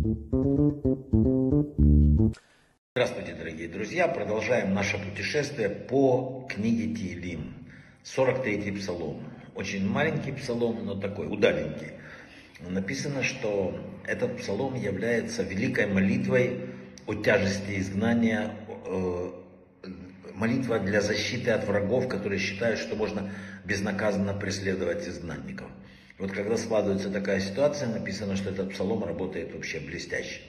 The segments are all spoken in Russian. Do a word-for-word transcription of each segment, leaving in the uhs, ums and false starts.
Здравствуйте, дорогие друзья! Продолжаем наше путешествие по книге Теилим. сорок третий псалом. Очень маленький псалом, но такой удаленький. Написано, что этот псалом является великой молитвой о тяжести изгнания, молитва для защиты от врагов, которые считают, что можно безнаказанно преследовать изгнанников. Вот когда складывается такая ситуация, написано, что этот псалом работает вообще блестяще.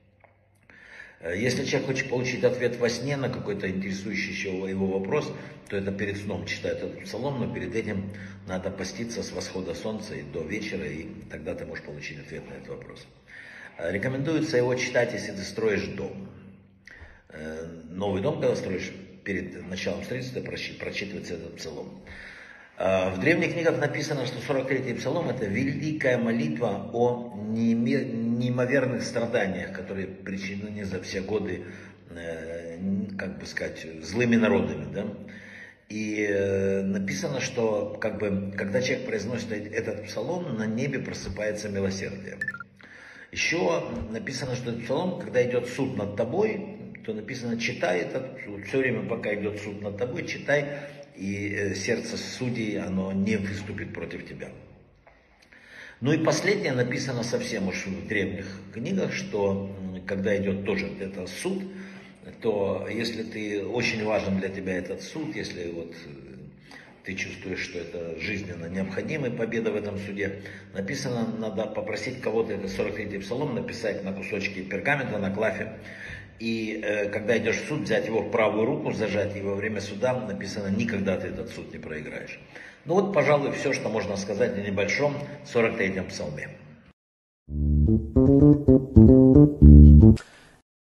Если человек хочет получить ответ во сне на какой-то интересующий его вопрос, то это перед сном читает этот псалом, но перед этим надо поститься с восхода солнца и до вечера, и тогда ты можешь получить ответ на этот вопрос. Рекомендуется его читать, если ты строишь дом. Новый дом, когда строишь, перед началом строительства прочитывается этот псалом. В древних книгах написано, что сорок третий псалом — это великая молитва о неимоверных страданиях, которые причинены за все годы, как бы сказать, злыми народами. Да? И написано, что как бы, когда человек произносит этот псалом, на небе просыпается милосердие. Еще написано, что этот псалом, когда идет суд над тобой, то написано: читай этот, все время, пока идет суд над тобой, читай, и сердце судей, оно не выступит против тебя. Ну и последнее написано совсем уж в древних книгах, что когда идет тоже это суд, то если ты, очень важен для тебя этот суд, если вот ты чувствуешь, что это жизненно необходимая победа в этом суде, написано, надо попросить кого-то, это сорок третий псалом, написать на кусочки пергамента, на клафе, и э, когда идешь в суд, взять его в правую руку, зажать, и во время суда написано: никогда ты этот суд не проиграешь. Ну вот, пожалуй, все, что можно сказать о небольшом сорок третьем псалме.